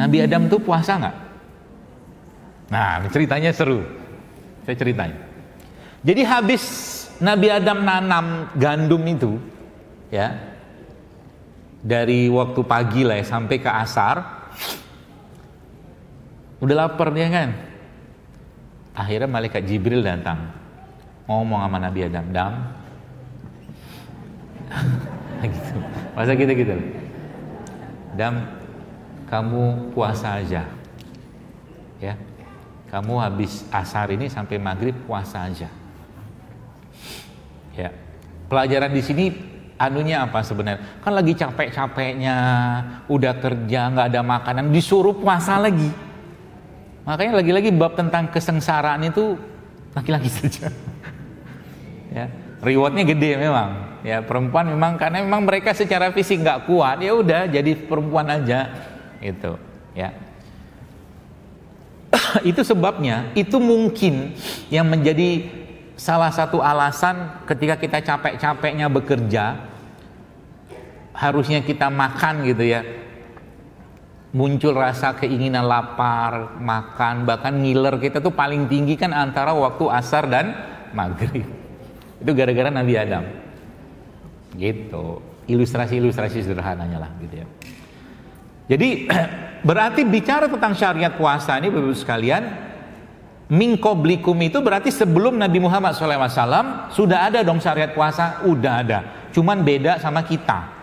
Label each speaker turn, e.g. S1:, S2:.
S1: Nabi Adam tuh puasa nggak? Nah, ceritanya seru. Saya ceritain. Jadi habis Nabi Adam nanam gandum itu, ya, dari waktu pagi lah ya, sampai ke asar, udah lapar dia kan. Akhirnya malaikat Jibril datang, ngomong sama Nabi Adam, Dam, gitu. Masa gitu, Dam, kamu puasa aja, ya. Kamu habis asar ini sampai maghrib puasa aja. Ya, pelajaran di sini anunya apa sebenarnya? Kan lagi capek-capeknya, udah kerja nggak ada makanan, disuruh puasa lagi. Makanya lagi-lagi bab tentang kesengsaraan itu laki-laki saja. Ya, rewardnya gede memang. Ya, perempuan memang karena memang mereka secara fisik nggak kuat, ya udah jadi perempuan aja, gitu. Ya. Itu sebabnya, itu mungkin yang menjadi salah satu alasan ketika kita capek-capeknya bekerja, harusnya kita makan gitu ya, muncul rasa keinginan lapar, makan, bahkan ngiler kita tuh paling tinggi kan antara waktu asar dan maghrib. Itu gara-gara Nabi Adam. Gitu, ilustrasi-ilustrasi sederhananya lah gitu ya. Jadi berarti bicara tentang syariat puasa ini Bapak-Ibu sekalian, min qablikum itu berarti sebelum Nabi Muhammad SAW sudah ada dong syariat puasa, udah ada. Cuman beda sama kita.